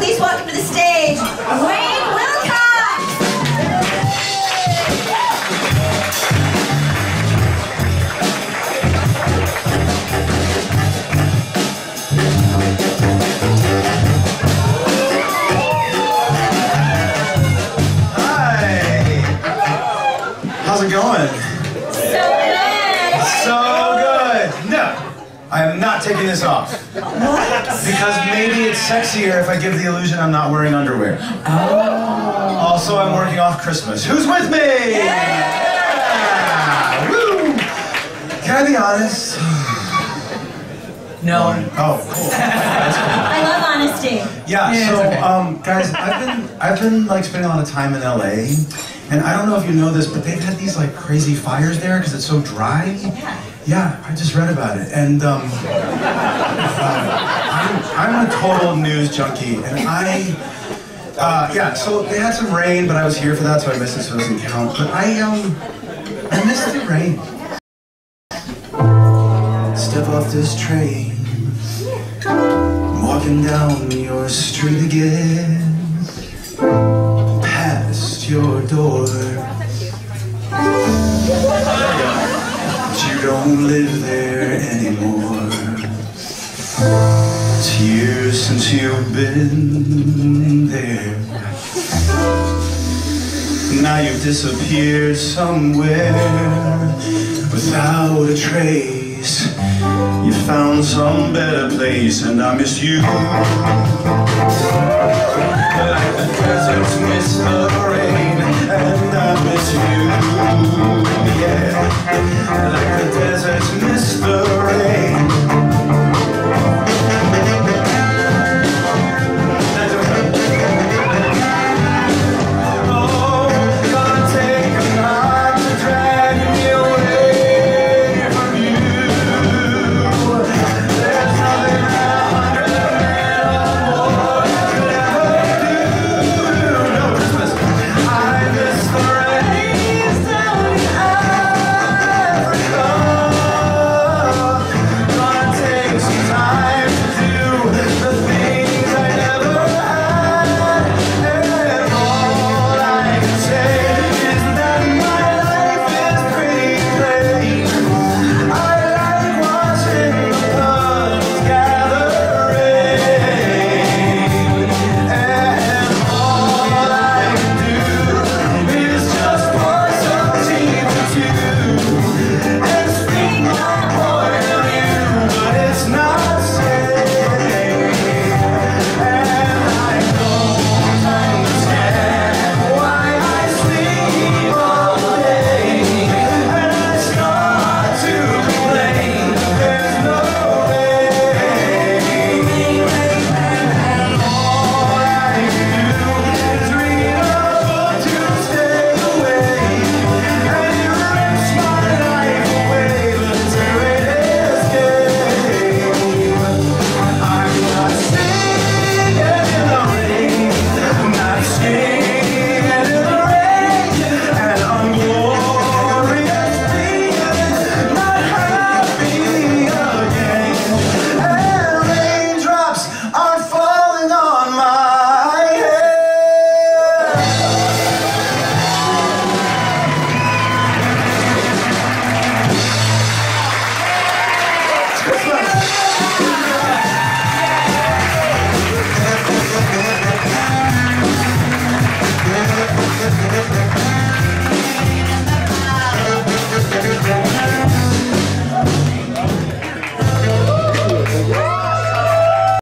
please welcome to the stage, Wayne Wilcox! Hi! How's it going? So good! So good! No! I am not taking this off. What? Because maybe it's sexier if I give the illusion I'm not wearing underwear. Oh. Also, I'm working off Christmas. Who's with me? Yeah! Woo! Can I be honest? No. Oh, cool. That's cool. I love honesty. Yeah, Yeah, so, it's okay. guys, I've been like spending a lot of time in LA, and I don't know if you know this, but they've had these like crazy fires there because it's so dry. Yeah, I just read about it, and I'm a total news junkie, and yeah, so they had some rain, but I was here for that, so I missed it, so it doesn't count. But I missed the rain. Step off this train, walking down your street again, past your door. But you don't live there anymore. It's years since you've been there. Now you've disappeared somewhere without a trace. You found some better place, and I miss you.